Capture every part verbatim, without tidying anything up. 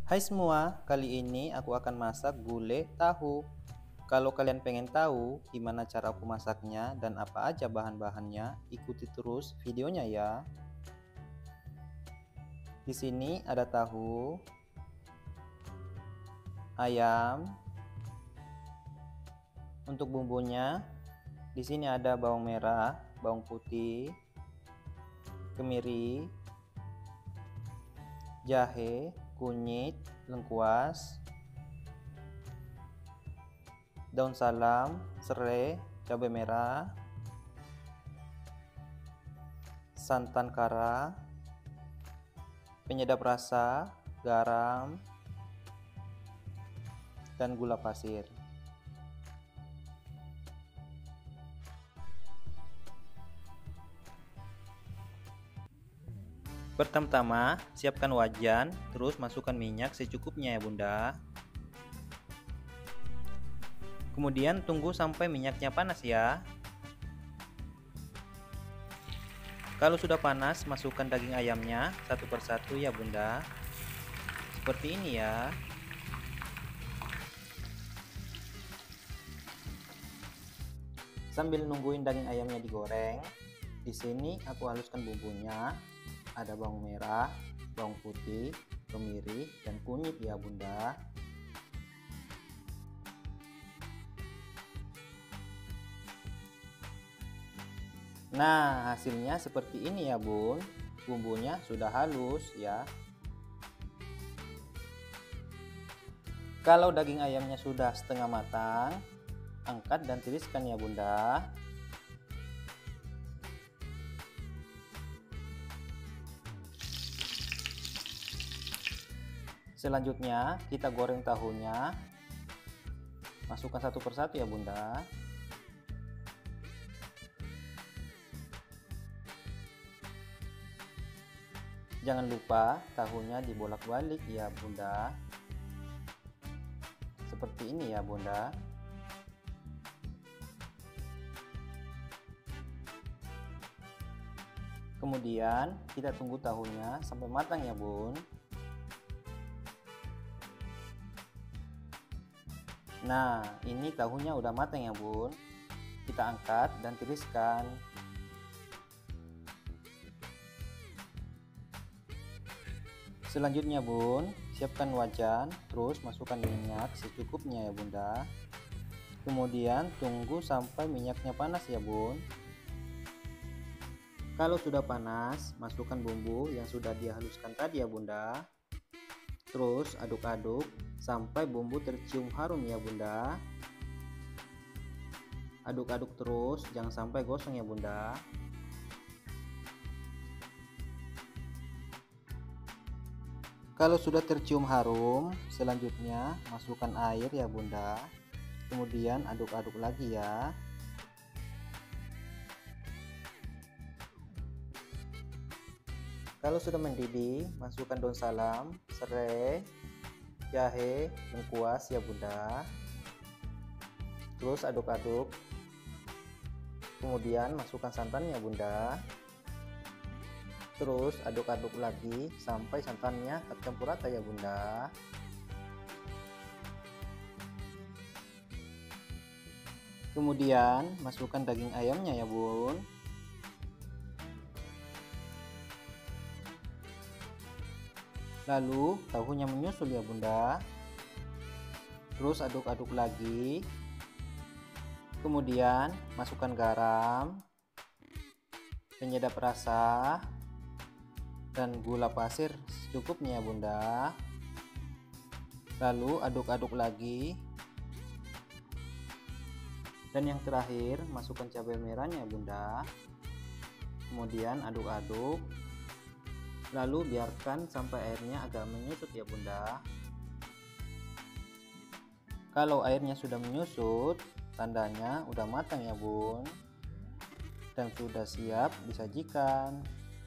Hai semua, kali ini aku akan masak gulai tahu. Kalau kalian pengen tahu gimana cara aku masaknya dan apa aja bahan-bahannya, ikuti terus videonya ya. Di sini ada tahu, ayam. Untuk bumbunya, di sini ada bawang merah, bawang putih, kemiri, jahe, kunyit, lengkuas, daun salam, serai, cabai merah, santan kara, penyedap rasa, garam, dan gula pasir. Pertama-tama, siapkan wajan, terus masukkan minyak secukupnya ya bunda. Kemudian tunggu sampai minyaknya panas ya. Kalau sudah panas, masukkan daging ayamnya satu persatu ya bunda. Seperti ini ya. Sambil nungguin daging ayamnya digoreng, di sini aku haluskan bumbunya. Ada bawang merah, bawang putih, kemiri, dan kunyit ya bunda. Nah, hasilnya seperti ini ya bun. Bumbunya sudah halus ya. Kalau daging ayamnya sudah setengah matang, angkat dan tiriskan ya bunda. Selanjutnya kita goreng tahunya. Masukkan satu persatu ya bunda. Jangan lupa tahunya dibolak-balik ya bunda. Seperti ini ya bunda. Kemudian kita tunggu tahunya sampai matang ya bun. Nah, ini tahunya udah matang ya bun. Kita angkat dan tiriskan. Selanjutnya bun, siapkan wajan, terus masukkan minyak secukupnya ya bunda. Kemudian tunggu sampai minyaknya panas ya bun. Kalau sudah panas, masukkan bumbu yang sudah dihaluskan tadi ya bunda. Terus aduk-aduk sampai bumbu tercium harum ya bunda. Aduk-aduk terus, jangan sampai gosong ya bunda. Kalau sudah tercium harum, selanjutnya masukkan air ya bunda. Kemudian aduk-aduk lagi ya. Kalau sudah mendidih, masukkan daun salam, serai, jahe, lengkuas ya bunda. Terus aduk-aduk. Kemudian masukkan santannya bunda. Terus aduk-aduk lagi sampai santannya tercampur rata ya bunda. Kemudian masukkan daging ayamnya ya bun. Lalu tahunya menyusul ya bunda. Terus aduk-aduk lagi. Kemudian masukkan garam, penyedap rasa, dan gula pasir secukupnya ya bunda. Lalu aduk-aduk lagi. Dan yang terakhir masukkan cabai merahnya ya bunda. Kemudian aduk-aduk. Lalu biarkan sampai airnya agak menyusut ya bunda. Kalau airnya sudah menyusut, tandanya udah matang ya bun. Dan sudah siap disajikan.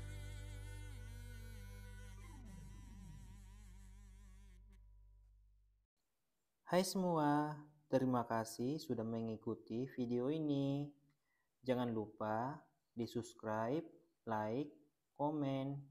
Hai semua, terima kasih sudah mengikuti video ini. Jangan lupa di subscribe, like, komen,